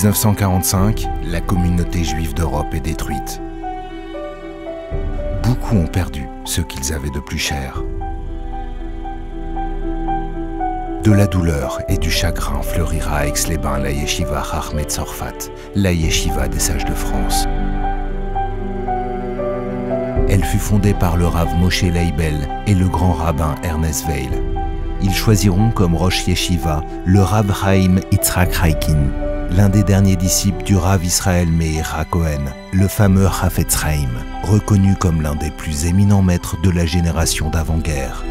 1945, la communauté juive d'Europe est détruite. Beaucoup ont perdu ce qu'ils avaient de plus cher. De la douleur et du chagrin fleurira à Aix-les-Bains la Yeshiva Chachmei Tzorfat, la Yeshiva des Sages de France. Elle fut fondée par le Rav Moshe Leibel et le grand rabbin Ernest Weil. Ils choisiront comme Rosh Yeshiva le Rav Chaim Yitzhak Raikin, l'un des derniers disciples du Rav Israël Meir HaKohen, le fameux Chafetz Chaim, reconnu comme l'un des plus éminents maîtres de la génération d'avant-guerre.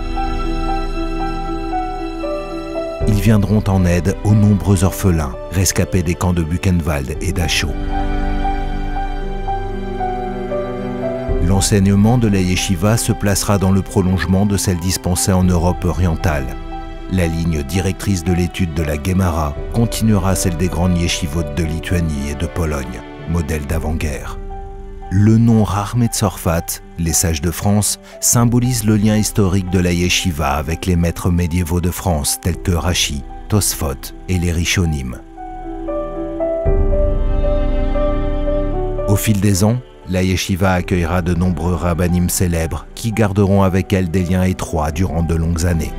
Ils viendront en aide aux nombreux orphelins, rescapés des camps de Buchenwald et Dachau. L'enseignement de la yeshiva se placera dans le prolongement de celle dispensée en Europe orientale. La ligne directrice de l'étude de la Gemara continuera celle des grandes yeshivot de Lituanie et de Pologne, modèle d'avant-guerre. Le nom Chachmei Tzorfat, les sages de France, symbolise le lien historique de la yeshiva avec les maîtres médiévaux de France tels que Rashi, Tosfot et les Rishonim. Au fil des ans, la yeshiva accueillera de nombreux rabbanim célèbres qui garderont avec elle des liens étroits durant de longues années.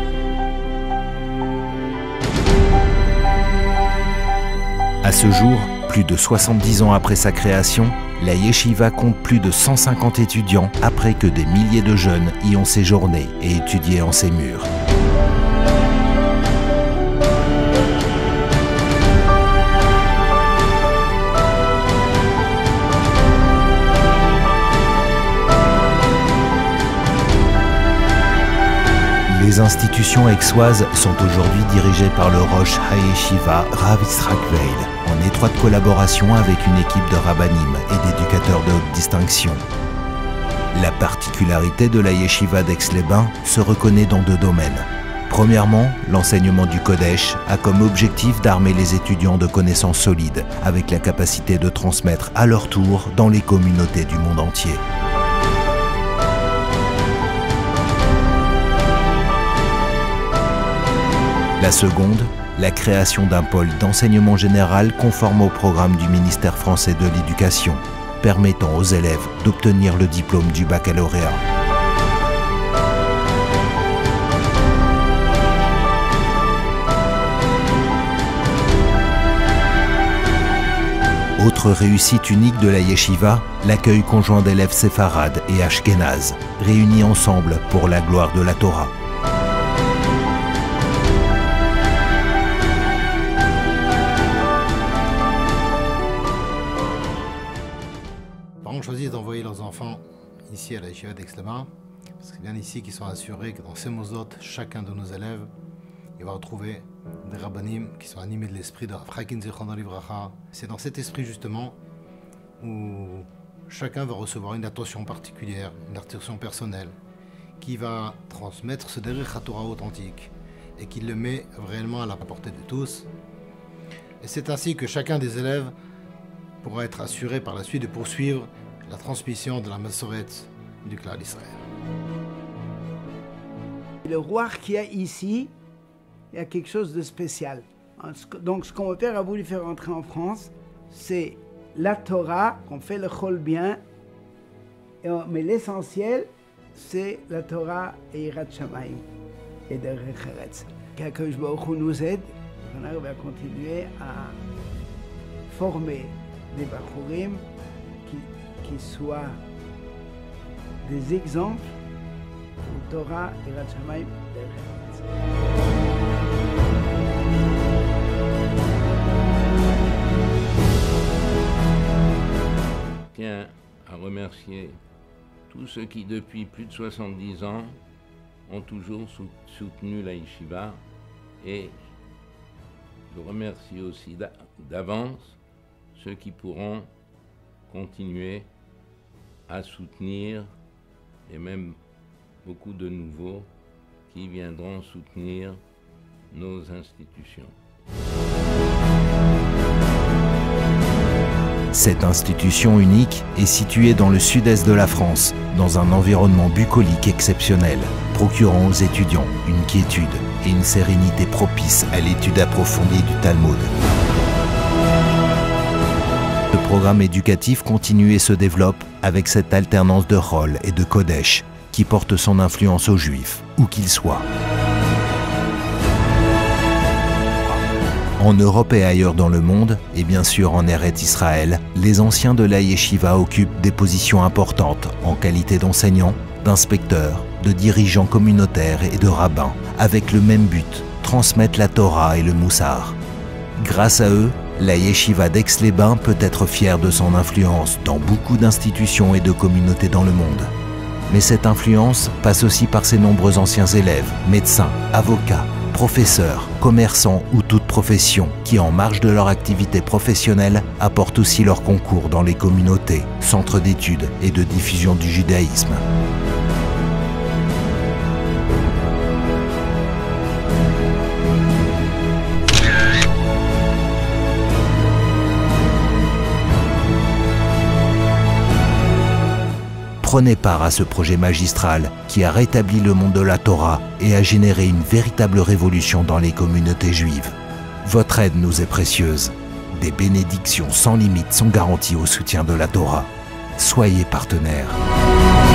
À ce jour, plus de 70 ans après sa création, la yeshiva compte plus de 150 étudiants après que des milliers de jeunes y ont séjourné et étudié en ses murs. Les institutions aixoises sont aujourd'hui dirigées par le Rosh HaYeshiva Rav Yitzhak Weil, en étroite collaboration avec une équipe de rabbanim et d'éducateurs de haute distinction. La particularité de la yeshiva d'Aix-les-Bains se reconnaît dans deux domaines. Premièrement, l'enseignement du Kodesh a comme objectif d'armer les étudiants de connaissances solides, avec la capacité de transmettre à leur tour dans les communautés du monde entier. La seconde, la création d'un pôle d'enseignement général conforme au programme du ministère français de l'Éducation, permettant aux élèves d'obtenir le diplôme du baccalauréat. Autre réussite unique de la yeshiva, l'accueil conjoint d'élèves séfarades et ashkénazes, réunis ensemble pour la gloire de la Torah. Les parents choisissent d'envoyer leurs enfants ici à la yeshiva d'Aix-les-Bains, parce que c'est bien ici qu'ils sont assurés que dans ces mosot, chacun de nos élèves, il va retrouver des rabbanim qui sont animés de l'esprit de Rav Chaikin Zichrono Livracha. C'est dans cet esprit justement où chacun va recevoir une attention particulière, une attention personnelle, qui va transmettre ce derech Torah authentique et qui le met réellement à la portée de tous. Et c'est ainsi que chacun des élèves pourra être assuré par la suite de poursuivre la transmission de la Masoret du Klal Israël. Le roi qu'il y a ici, il y a quelque chose de spécial. Donc ce que mon père a voulu faire entrer en France, c'est la Torah, qu'on fait le chol bien, mais l'essentiel, c'est la Torah et Yirat Shamayim et Derech Eretz. Qu'Akadosh Baruch Hu nous aide, on arrive à continuer à former des Bachurim qui soient des exemples de Torah, Yirat Shamayim, Derech Eretz. Je tiens à remercier tous ceux qui, depuis plus de 70 ans, ont toujours soutenu la yeshiva, et je remercie aussi d'avance ceux qui pourront continuer à soutenir, et même beaucoup de nouveaux qui viendront soutenir nos institutions. Cette institution unique est située dans le sud-est de la France, dans un environnement bucolique exceptionnel, procurant aux étudiants une quiétude et une sérénité propice à l'étude approfondie du Talmud. Ce programme éducatif continue et se développe avec cette alternance de rôle et de Kodesh qui porte son influence aux Juifs, où qu'ils soient. En Europe et ailleurs dans le monde, et bien sûr en Eretz Israël, les anciens de la Yeshiva occupent des positions importantes en qualité d'enseignants, d'inspecteurs, de dirigeants communautaires et de rabbins, avec le même but, transmettre la Torah et le Moussar. Grâce à eux, la Yeshiva d'Aix-les-Bains peut être fière de son influence dans beaucoup d'institutions et de communautés dans le monde. Mais cette influence passe aussi par ses nombreux anciens élèves, médecins, avocats, professeurs, commerçants ou toute profession qui, en marge de leur activité professionnelle, apportent aussi leur concours dans les communautés, centres d'études et de diffusion du judaïsme. Prenez part à ce projet magistral qui a rétabli le monde de la Torah et a généré une véritable révolution dans les communautés juives. Votre aide nous est précieuse. Des bénédictions sans limite sont garanties au soutien de la Torah. Soyez partenaires.